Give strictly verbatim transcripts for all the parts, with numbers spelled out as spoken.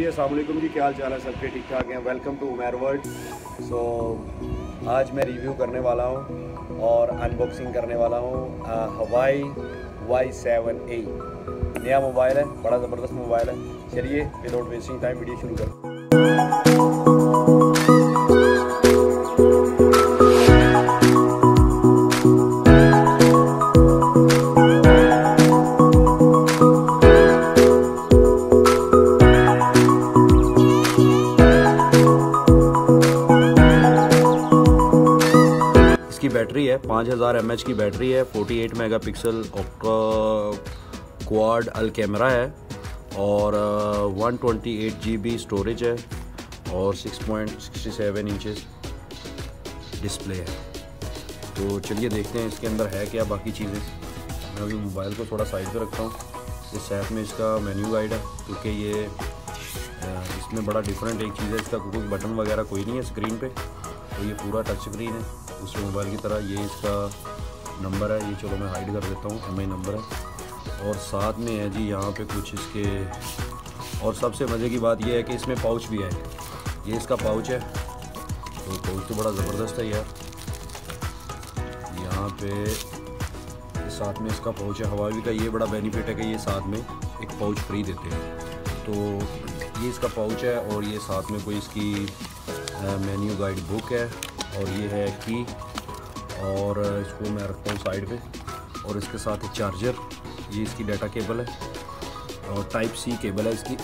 जी अस्सलाम वालेकुम जी, क्या हाल चाल है सबके? ठीक ठाक हैं। Welcome to Umair world. So आज मैं रिव्यू करने वाला हूँ और अनबॉक्सिंग करने वाला हूँ हवाई वाई सेवन ए। नया मोबाइल है, बड़ा ज़बरदस्त मोबाइल है। चलिए विदाउट वेस्टिंग टाइम वीडियो शुरू करें। इसकी बैटरी है पाँच हज़ार एम एच की बैटरी है, अड़तालीस मेगापिक्सल ऑक्टा क्वाड अल कैमरा है और one twenty eight G B storage है और six point six seven inches display है। तो चलिए देखते हैं इसके अंदर है क्या बाकी चीज़ें। मैं अभी मोबाइल को थोड़ा साइड पे रखता हूँ। इस साथ में इसका मेन्यू गाइड है, क्योंकि ये इसमें बड़ा डिफरेंट एक चीज़ है, इसका कोई बटन वगैरह कोई नहीं है स्क्रीन पे, तो ये पूरा टच स्क्रीन है दूसरे मोबाइल की तरह। ये इसका नंबर है, ये चलो मैं हाइड कर देता हूँ, एम आई नंबर है। और साथ में है जी यहाँ पे कुछ इसके, और सबसे मज़े की बात ये है कि इसमें पाउच भी है। ये इसका पाउच है, तो पाउच तो बड़ा ज़बरदस्त है यार। यहाँ पे साथ में इसका पाउच है। हवावी का ये बड़ा बेनिफिट है कि ये साथ में एक पाउच फ्री देते हैं। तो ये इसका पाउच है और ये साथ में कोई इसकी मेन्यू गाइड बुक है और ये है की, और इसको मैं रखता हूँ साइड पे। और इसके साथ एक चार्जर, ये इसकी डाटा केबल है और टाइप सी केबल है इसकी।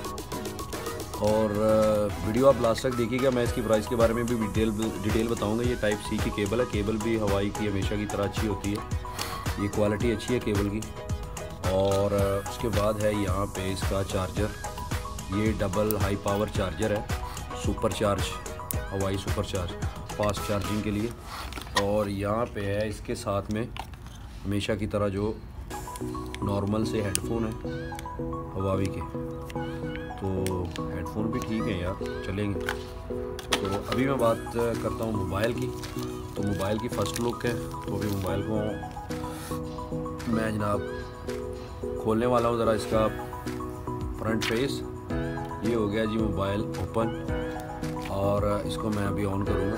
और वीडियो आप लास्ट तक देखिएगा, मैं इसकी प्राइस के बारे में भी डिटेल डिटेल बताऊंगा। ये टाइप सी की केबल है। केबल भी हवाई की हमेशा की तरह अच्छी होती है, ये क्वालिटी अच्छी है केबल की। और उसके बाद है यहाँ पे इसका चार्जर, ये डबल हाई पावर चार्जर है, super charge, Huawei super charge, fast charging के लिए। और यहाँ पे है इसके साथ में हमेशा की तरह जो नॉर्मल से हेडफोन है हवावी के, तो हेडफोन भी ठीक है यार, चलेंगे। तो अभी मैं बात करता हूँ मोबाइल की। तो मोबाइल की फ़र्स्ट लुक है। तो अभी मोबाइल को मैं जनाब खोलने वाला हूँ। ज़रा इसका फ्रंट फेस, ये हो गया जी मोबाइल ओपन, और इसको मैं अभी ऑन करूँगा।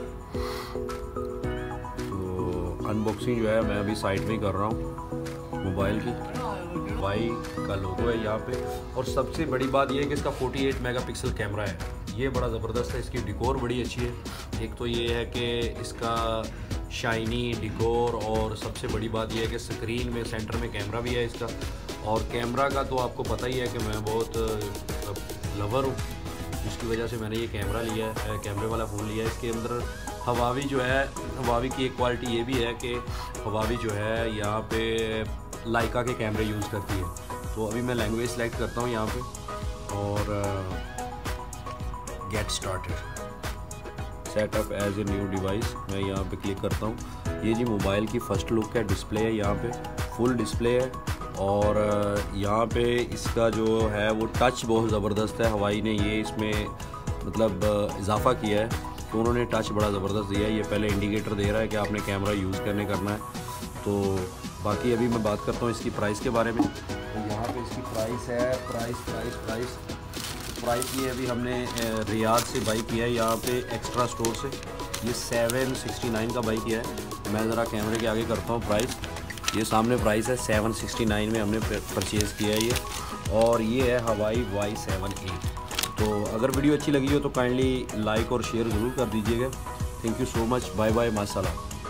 तो अनबॉक्सिंग जो है मैं अभी साइड में ही कर रहा हूँ मोबाइल की। वाई का लोगो है यहाँ पे, और सबसे बड़ी बात यह है कि इसका अड़तालीस मेगापिक्सल कैमरा है। ये बड़ा ज़बरदस्त है, इसकी डिकोर बड़ी अच्छी है। एक तो ये है कि इसका शाइनी डिकोर, और सबसे बड़ी बात यह है कि स्क्रीन में सेंटर में कैमरा भी है इसका। और कैमरा का तो आपको पता ही है कि मैं बहुत लवर हूँ, जिसकी वजह से मैंने ये कैमरा लिया है, कैमरे वाला फ़ोन लिया है। इसके अंदर हवावी जो है, हवावी की एक क्वालिटी ये भी है कि हवावी जो है यहाँ पे लाइका के कैमरे यूज़ करती है। तो अभी मैं लैंग्वेज सेलेक्ट करता हूँ यहाँ पे और get started setup as a new device, मैं यहाँ पे क्लिक करता हूँ। ये जी मोबाइल की फ़र्स्ट लुक है, डिस्प्ले है, यहाँ पे फुल डिस्प्ले है। और यहाँ पे इसका जो है वो टच बहुत ज़बरदस्त है। हवाई ने ये इसमें मतलब इजाफा किया है, तो उन्होंने टच बड़ा ज़बरदस्त दिया है। ये पहले इंडिकेटर दे रहा है कि आपने कैमरा यूज़ करने करना है। तो बाकी अभी मैं बात करता हूँ इसकी प्राइस के बारे में। तो यहाँ पे इसकी प्राइस है, प्राइस प्राइस प्राइस प्राइस ये अभी हमने रियाद से बाई किया है, यहाँ पे एक्स्ट्रा स्टोर से। ये सेवन सिक्सटी नाइन का बाई किया है। मैं ज़रा कैमरे के आगे करता हूँ प्राइस। ये सामने प्राइस है, सेवन सिक्सटी नाइन में हमने परचेज़ किया है ये। और ये है हवाई वाई सेवन ए। तो अगर वीडियो अच्छी लगी हो तो काइंडली लाइक और शेयर ज़रूर कर दीजिएगा। Thank you so much, bye bye, माशाल्लाह।